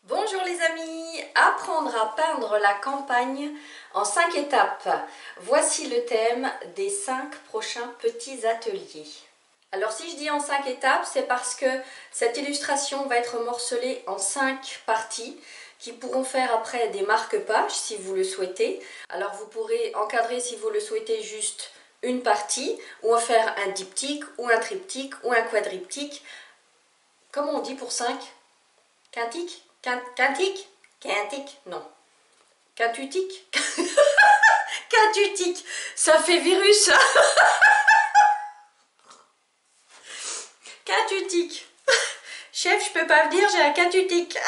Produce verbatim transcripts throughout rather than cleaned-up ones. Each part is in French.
Bonjour les amis, apprendre à peindre la campagne en cinq étapes. Voici le thème des cinq prochains petits ateliers. Alors si je dis en cinq étapes, c'est parce que cette illustration va être morcelée en cinq parties qui pourront faire après des marque-pages si vous le souhaitez. Alors vous pourrez encadrer si vous le souhaitez juste une partie ou en faire un diptyque ou un triptyque ou un quadriptyque. Comment on dit pour cinq? Quintique? Quintique? Quintique? Non. Quintutique? Quintutique, ça fait virus. Quintutique. Chef, je peux pas venir, j'ai un quintutique.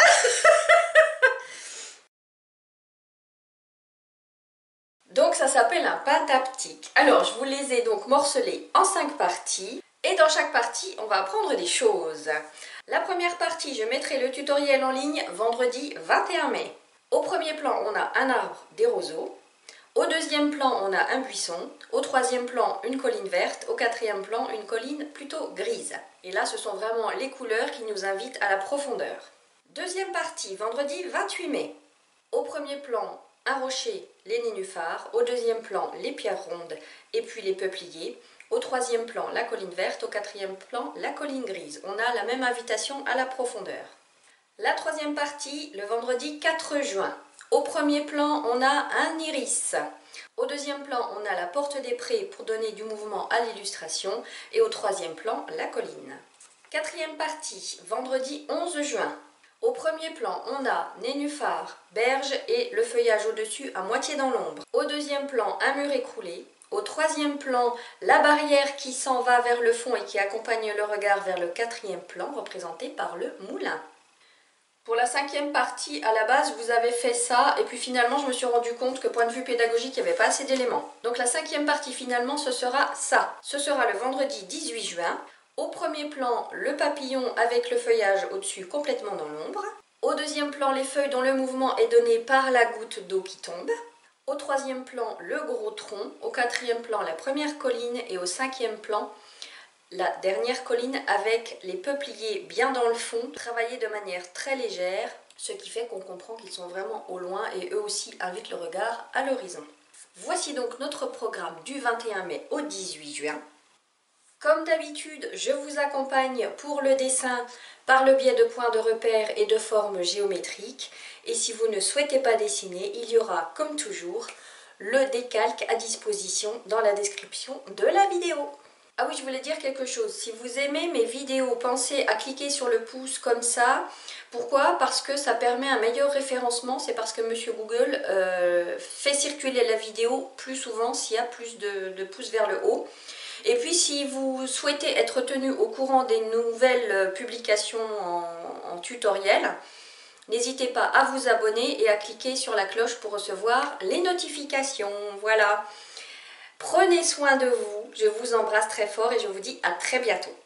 Donc ça s'appelle un pentaptyque. Alors je vous les ai donc morcelés en cinq parties. Et dans chaque partie, on va apprendre des choses. La première partie, je mettrai le tutoriel en ligne vendredi vingt et un mai. Au premier plan, on a un arbre, des roseaux. Au deuxième plan, on a un buisson. Au troisième plan, une colline verte. Au quatrième plan, une colline plutôt grise. Et là, ce sont vraiment les couleurs qui nous invitent à la profondeur. Deuxième partie, vendredi vingt-huit mai. Au premier plan, un rocher, les nénuphars. Au deuxième plan, les pierres rondes et puis les peupliers. Au troisième plan, la colline verte. Au quatrième plan, la colline grise. On a la même invitation à la profondeur. La troisième partie, le vendredi quatre juin. Au premier plan, on a un iris. Au deuxième plan, on a la porte des prés pour donner du mouvement à l'illustration. Et au troisième plan, la colline. Quatrième partie, vendredi onze juin. Au premier plan, on a nénuphars, berge et le feuillage au-dessus à moitié dans l'ombre. Au deuxième plan, un mur écroulé. Au troisième plan, la barrière qui s'en va vers le fond et qui accompagne le regard vers le quatrième plan, représenté par le moulin. Pour la cinquième partie, à la base, vous avez fait ça, et puis finalement, je me suis rendu compte que, point de vue pédagogique, il n'y avait pas assez d'éléments. Donc la cinquième partie, finalement, ce sera ça. Ce sera le vendredi dix-huit juin. Au premier plan, le papillon avec le feuillage au-dessus, complètement dans l'ombre. Au deuxième plan, les feuilles dont le mouvement est donné par la goutte d'eau qui tombe. Au troisième plan, le gros tronc. Au quatrième plan, la première colline. Et au cinquième plan, la dernière colline avec les peupliers bien dans le fond, travaillés de manière très légère, ce qui fait qu'on comprend qu'ils sont vraiment au loin et eux aussi invitent le regard à l'horizon. Voici donc notre programme du vingt et un mai au dix-huit juin. Comme d'habitude, je vous accompagne pour le dessin par le biais de points de repère et de formes géométriques. Et si vous ne souhaitez pas dessiner, il y aura, comme toujours, le décalque à disposition dans la description de la vidéo. Ah oui, je voulais dire quelque chose. Si vous aimez mes vidéos, pensez à cliquer sur le pouce comme ça. Pourquoi? Parce que ça permet un meilleur référencement. C'est parce que Monsieur Google euh, fait circuler la vidéo plus souvent s'il y a plus de, de pouces vers le haut. Et puis si vous souhaitez être tenu au courant des nouvelles publications en, en tutoriel, n'hésitez pas à vous abonner et à cliquer sur la cloche pour recevoir les notifications. Voilà. Prenez soin de vous, je vous embrasse très fort et je vous dis à très bientôt.